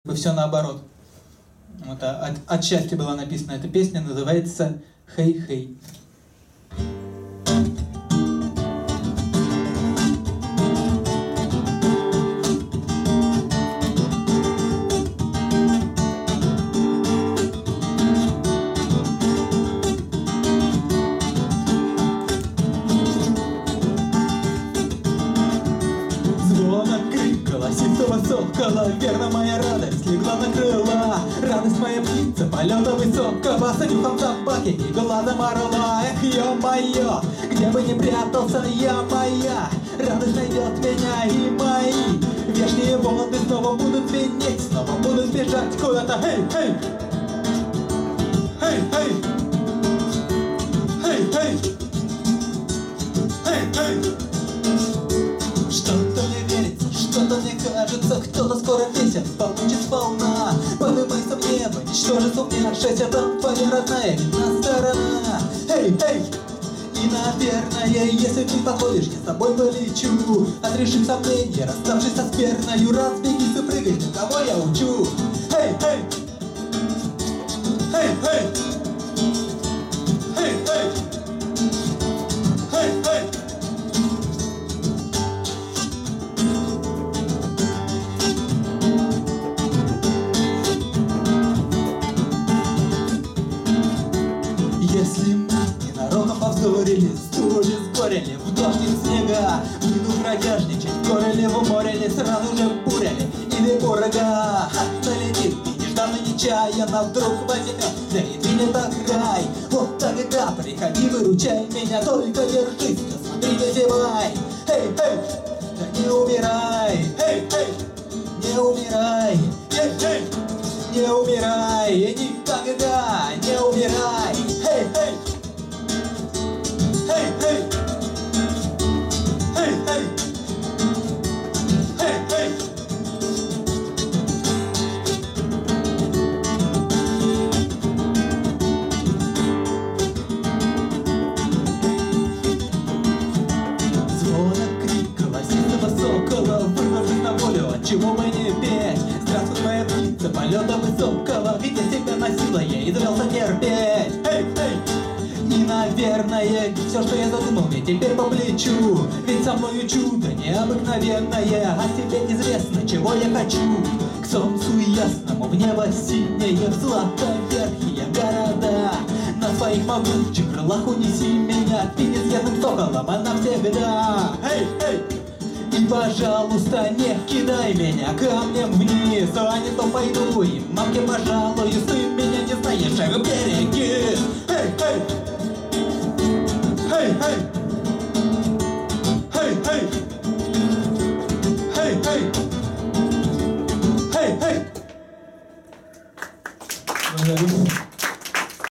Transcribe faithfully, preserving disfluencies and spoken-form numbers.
Все наоборот. Вот, а, от, отчасти была написана эта песня, называется «Хей-хей». Звонок, крик голосистого сокола, верно, моя радость легла на крыла. Радость моя птица, полета высокого, с нюхом собаки и глазом орла. Эх, ё-моё, где бы ни прятался я, моя радость найдет меня, и мои вешние волны снова будут звенеть, снова будут бежать куда-то. Эй, эй, эй, эй, эй, эй, эй, эй. Что-то мне верится, что-то мне кажется, кто-то скоро песен получит сполна. Поднимайся в небо, ничтоже сумневшись, а там твоя родная видна сторона. Эй, эй! И, наверное, если ты походишь, я с тобой полечу. Отрешив сомнения, расставшись со скверною, разбегись и прыгай, на кого я учу. Эй, эй! Эй, эй! Эй, эй! Эй, эй! Если мы ненароком повздорили, струли сгорели в дождь и снега, выйду бродяжничать в горе ли в море ли, сразу же буряли или бурага. Налетит и нежданно нечаянно вдруг возьмет, зарядит так рай. Вот тогда приходи, выручай меня, только держись, да смотри, не зевай. Эй, эй, да не умирай, эй, эй, не умирай, эй, эй, не умирай, никогда не умирай. Эй, эй, эй, эй, эй, эй, эй, эй. Звонок, крик голосистого сокола, вырвавшись на волю, отчего бы не петь. Здравствуй, моя птица, полета высокого, ведь я себя носила, я извелся терпеть. Эй, эй! И, наверное, все, что я задумал, мне теперь по плечу. Ведь со мною чудо необыкновенное, а тебе известно, чего я хочу. К солнцу ясному, в небо синее, в златоверхие города. На своих могучих крылах унеси меня, ты неизъятным соколом, а навсегда. Эй, эй! И, пожалуйста, не кидай меня камнем вниз, а не то пойду и мамке пожалуюсь, ты меня не знаешь, а береги. Эй, эй! Эй, эй! Эй, эй! Эй, эй! Эй, эй!